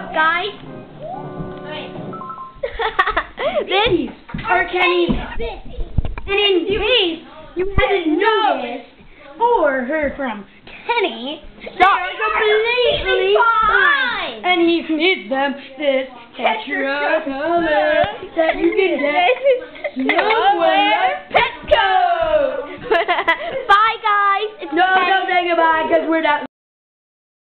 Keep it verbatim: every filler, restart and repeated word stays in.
up, guys? This are Kenny's Biscuits. And in case you haven't noticed or heard from Kenny, they are completely fine. And he feeds them this extra color that you can get somewhere. Petco! Bye, guys. It's No, don't say goodbye because we're not.